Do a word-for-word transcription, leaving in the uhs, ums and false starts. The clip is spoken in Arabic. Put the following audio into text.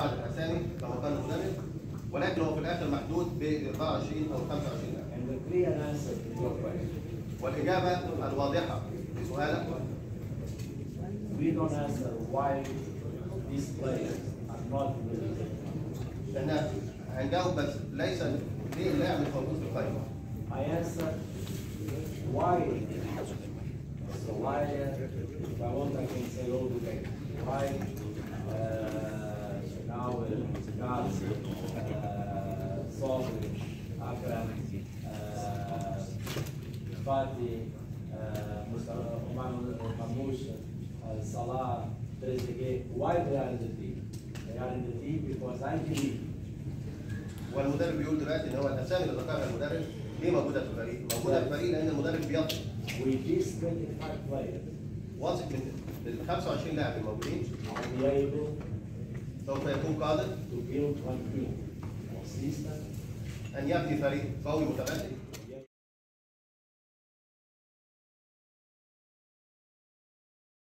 بعض الاسامي كما قال المدرب، ولكن هو في الاخر محدود ب أربعة وعشرين او خمسة وعشرين لاعب. والاجابه الواضحه لسؤالك We don't answer why these players are not with احنا هنجاوب بس ليس ليه اللاعب مش موجود في القائمه. I answer why. So why if I want I can say all the way. Why now Gal, Sobri, Akram, Fati, Mamouche, Salah, Trezeguet. Why they are in the team? They are in the team because I believe. والمدرب بيقول دلوقتي ان هو الاسامي اللي ذكرها المدرب ليه موجوده في الفريق؟ موجوده في الفريق لان المدرب بيطلب. With these twenty-five players. واثق من ال خمسة وعشرين لاعب الموجودين. I'll be able سوف يكون قادر to build one team consistent ان يبني فريق قوي متماسك.